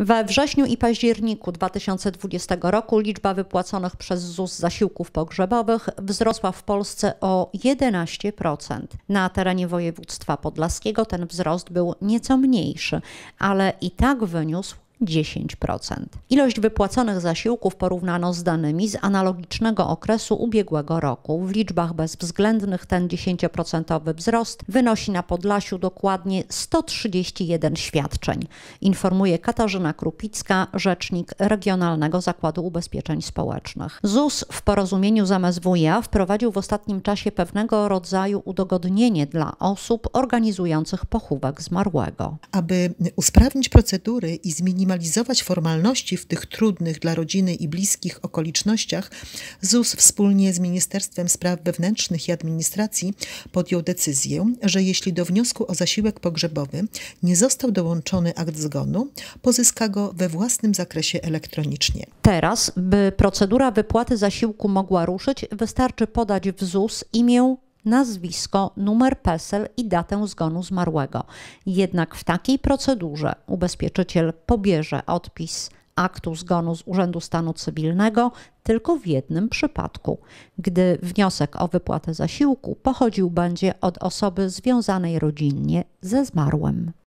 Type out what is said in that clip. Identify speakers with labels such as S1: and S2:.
S1: We wrześniu i październiku 2020 roku liczba wypłaconych przez ZUS zasiłków pogrzebowych wzrosła w Polsce o 11%. Na terenie województwa podlaskiego ten wzrost był nieco mniejszy, ale i tak wyniósł 10%. Ilość wypłaconych zasiłków porównano z danymi z analogicznego okresu ubiegłego roku. W liczbach bezwzględnych ten 10% wzrost wynosi na Podlasiu dokładnie 131 świadczeń, informuje Katarzyna Krupicka, rzecznik Regionalnego Zakładu Ubezpieczeń Społecznych. ZUS w porozumieniu z MSWiA wprowadził w ostatnim czasie pewnego rodzaju udogodnienie dla osób organizujących pochówek zmarłego.
S2: Aby usprawnić procedury i zminimalizować formalności w tych trudnych dla rodziny i bliskich okolicznościach, ZUS wspólnie z Ministerstwem Spraw Wewnętrznych i Administracji podjął decyzję, że jeśli do wniosku o zasiłek pogrzebowy nie został dołączony akt zgonu, pozyska go we własnym zakresie elektronicznie.
S1: Teraz, by procedura wypłaty zasiłku mogła ruszyć, wystarczy podać w ZUS imię, nazwisko, numer PESEL i datę zgonu zmarłego. Jednak w takiej procedurze ubezpieczyciel pobierze odpis aktu zgonu z Urzędu Stanu Cywilnego tylko w jednym przypadku, gdy wniosek o wypłatę zasiłku pochodził będzie od osoby związanej rodzinnie ze zmarłym.